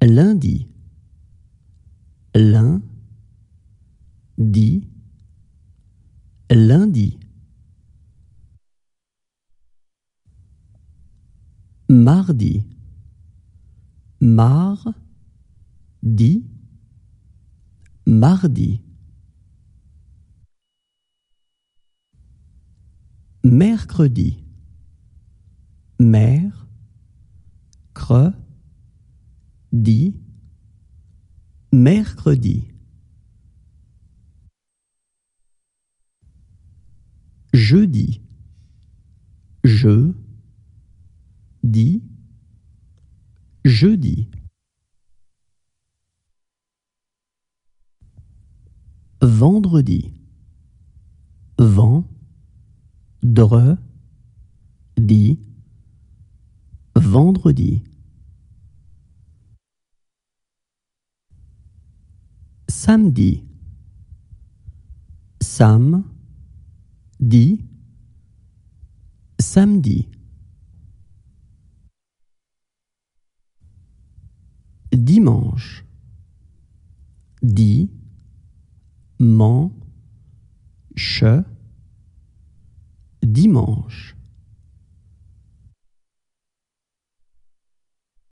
lundi, lundi, lundi. Mardi, mardi, mardi. Mercredi, mercredi, mercredi. Jeudi, jeudi, jeudi. Vendredi, vendredi, vendredi. Samedi, samedi, samedi. Dimanche, dimanche, dimanche.